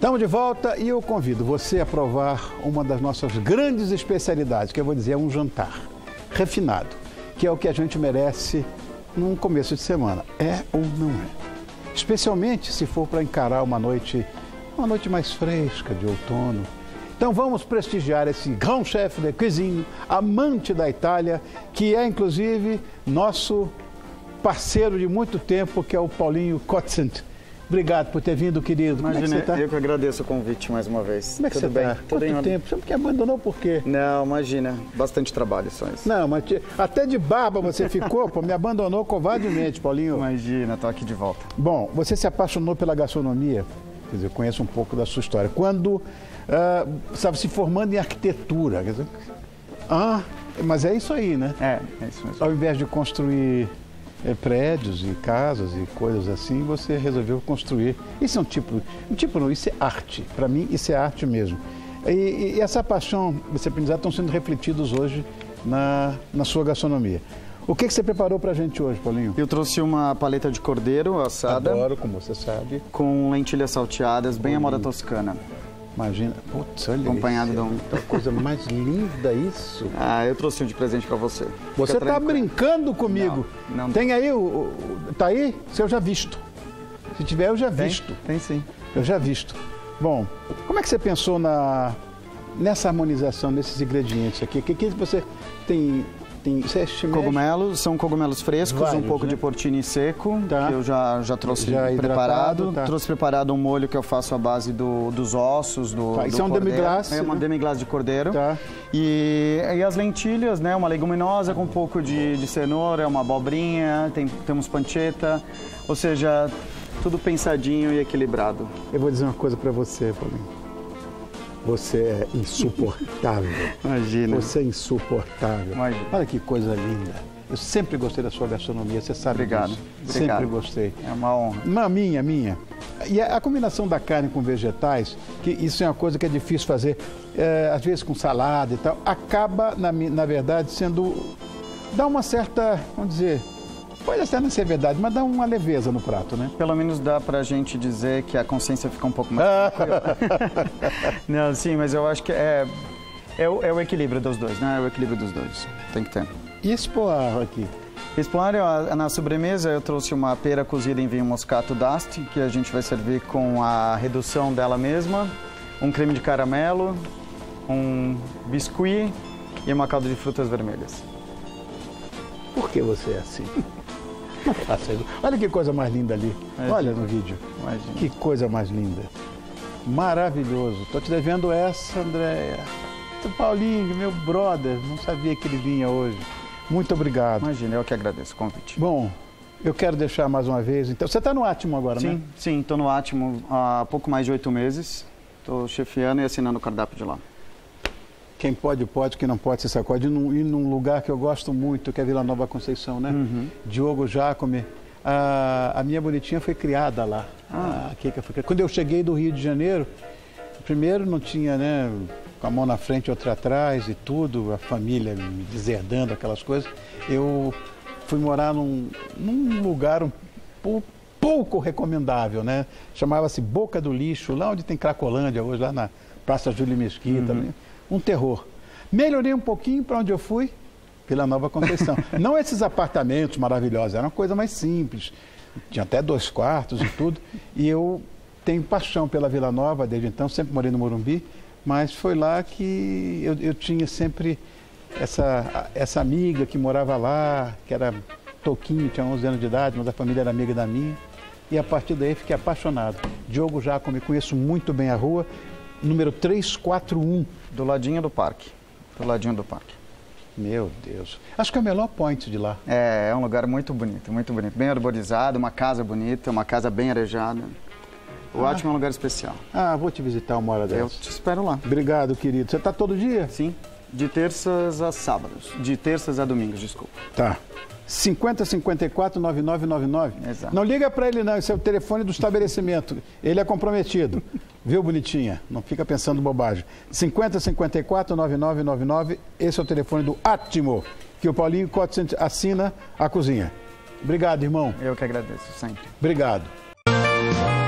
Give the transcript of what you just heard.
Estamos de volta e eu convido você a provar uma das nossas grandes especialidades, que eu vou dizer é um jantar refinado, que é o que a gente merece num começo de semana. É ou não é? Especialmente se for para encarar uma noite mais fresca de outono. Então vamos prestigiar esse grand chef de cuisine, amante da Itália, que é inclusive nosso parceiro de muito tempo, que é o Paulinho Kotzent. Obrigado por ter vindo, querido. Imagina, como é que você tá? Eu que agradeço o convite mais uma vez. Como é que Tudo você bem? está? Quanto tempo? Você me abandonou por quê? Não, imagina. Bastante trabalho só isso. Não, mas até de barba você ficou, pô, me abandonou covardemente, Paulinho. Imagina, tô aqui de volta. Bom, você se apaixonou pela gastronomia, quer dizer, eu conheço um pouco da sua história, quando estava se formando em arquitetura. Quer dizer, mas é isso aí, né? É isso mesmo. Ao invés de construir prédios e casas e coisas assim, você resolveu construir. Isso é isso é arte. Para mim, isso é arte mesmo. E essa paixão, esse aprendizado estão sendo refletidos hoje na sua gastronomia. O que você preparou para a gente hoje, Paulinho? Eu trouxe uma paleta de cordeiro assada. Adoro, como você sabe. Com lentilhas salteadas, bem à moda toscana. Imagina, putz, olha acompanhado isso. de Coisa mais linda isso. Eu trouxe um de presente para você. Você está brincando comigo? Não. Tem aí tá aí? Se eu já visto. Se tiver, eu já visto. Tem sim. Eu já visto. Bom, como é que você pensou nessa harmonização desses ingredientes aqui? O que você tem? Cogumelos, são cogumelos frescos, vários, um pouco né? de porcini seco, tá. que eu já trouxe preparado. Tá. Trouxe preparado um molho que eu faço à base dos ossos do isso é um demi-glace. É uma demi-glace de cordeiro. Tá. E as lentilhas, né? Uma leguminosa com um pouco de cenoura, uma abobrinha, temos pancetta, ou seja, tudo pensadinho e equilibrado. Eu vou dizer uma coisa para você, Paulinho. Você é insuportável. Imagina. Você é insuportável. Imagina. Olha que coisa linda. Eu sempre gostei da sua gastronomia, você sabe Obrigado. disso. Obrigado. Sempre gostei. É uma honra. Minha. E a combinação da carne com vegetais, que isso é uma coisa que é difícil fazer, às vezes com salada e tal, acaba, na verdade, dá uma certa, vamos dizer, pode até não ser verdade, mas dá uma leveza no prato, né? Pelo menos dá pra gente dizer que a consciência fica um pouco mais tranquila. Não, sim, mas eu acho que é o equilíbrio dos dois, né? É o equilíbrio dos dois. Tem que ter. E esse poarro aqui? Esse poarro, na sobremesa, eu trouxe uma pera cozida em vinho moscato d'Asti, que a gente vai servir com a redução dela mesma, um creme de caramelo, um biscuit e uma calda de frutas vermelhas. Por que você é assim? Não faça isso. Olha que coisa mais linda ali. Imagina. Olha no vídeo. Imagina. Que coisa mais linda. Maravilhoso. Estou te devendo essa, Andréia. Paulinho, meu brother, não sabia que ele vinha hoje. Muito obrigado. Imagina, eu que agradeço o convite. Bom, eu quero deixar mais uma vez, então, você está no Átimo agora, né? Sim, estou no Átimo há pouco mais de 8 meses. Estou chefiando e assinando o cardápio de lá. Quem pode, quem não pode se sacode. Ir num lugar que eu gosto muito, que é Vila Nova Conceição, né? Uhum. Diogo Jacome. A minha bonitinha foi criada lá. Quando eu cheguei do Rio de Janeiro, primeiro não tinha, né, com a mão na frente e outra atrás e tudo, a família me deserdando, aquelas coisas. Eu fui morar num lugar pouco recomendável, né? Chamava-se Boca do Lixo, lá onde tem Cracolândia hoje, lá na Praça Júlio Mesquita. Né? Um terror. Melhorei um pouquinho para onde eu fui, Vila Nova Conceição. Não esses apartamentos maravilhosos, era uma coisa mais simples. Tinha até 2 quartos e tudo. E eu tenho paixão pela Vila Nova desde então, sempre morei no Morumbi, mas foi lá que eu tinha sempre essa amiga que morava lá, que era Toquinho, tinha 11 anos de idade, mas a família era amiga da minha. E a partir daí fiquei apaixonado. Diogo Jacome, conheço muito bem a rua, número 341. Do ladinho do parque. Do ladinho do parque. Meu Deus. Acho que é o melhor point de lá. É um lugar muito bonito, muito bonito. Bem arborizado, uma casa bonita, uma casa bem arejada. O Átimo é um lugar especial. Vou te visitar uma hora dessa. Eu te espero lá. Obrigado, querido. Você está todo dia? Sim, de terças a sábados. De terças a domingos, desculpa. Tá. 5054-9999. Exato. Não liga para ele não, esse é o telefone do estabelecimento. Ele é comprometido. Viu, bonitinha? Não fica pensando bobagem. 5054-9999, esse é o telefone do Átimo, que o Paulinho Kotzent assina a cozinha. Obrigado, irmão. Eu que agradeço, sempre. Obrigado.